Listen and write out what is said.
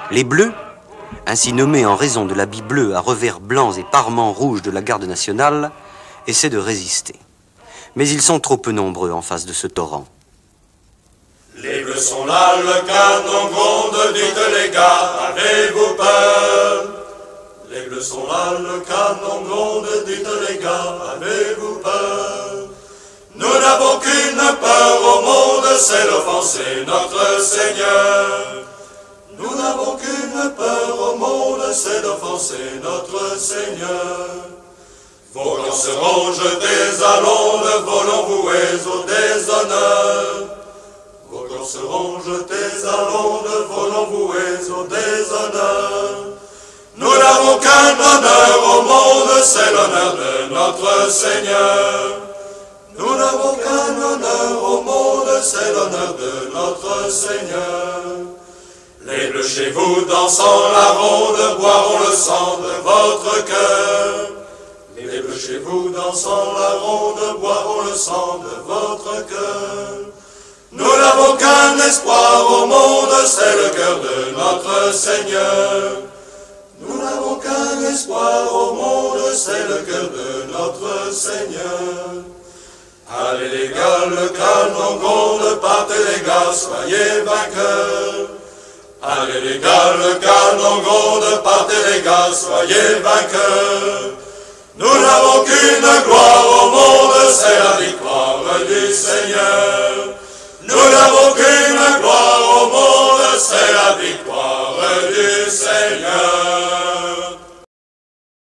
Les Bleus, ainsi nommés en raison de l'habit bleu à revers blancs et parements rouges de la garde nationale, essaient de résister. Mais ils sont trop peu nombreux en face de ce torrent. Les Bleus sont là, le canon gronde, dites les gars, avez-vous peur? Les Bleus sont là, le canon gronde, dites les gars, avez-vous peur? Nous n'avons qu'une peur au monde, c'est d'offenser notre Seigneur. Nous n'avons qu'une peur au monde, c'est d'offenser notre Seigneur. Vos gants seront jetés à l'onde, vos longs voués au déshonneur. Vos gants seront jetés à l'onde, vos longs voués au déshonneur. Nous n'avons qu'un honneur au monde, c'est l'honneur de notre Seigneur. Nous n'avons qu'un honneur au monde, c'est l'honneur de notre Seigneur. Les Bleus chez vous dansant la ronde, boiront le sang de votre cœur. Les Bleus chez vous dansant la ronde, boiront le sang de votre cœur. Nous n'avons qu'un espoir au monde, c'est le cœur de notre Seigneur. Nous n'avons qu'un espoir au monde, c'est le cœur de notre Seigneur. Allez les gars, le canon gronde, partez les gars, soyez vainqueurs. Allez les gars, le canon gronde, partez les gars, soyez vainqueurs. Nous n'avons qu'une gloire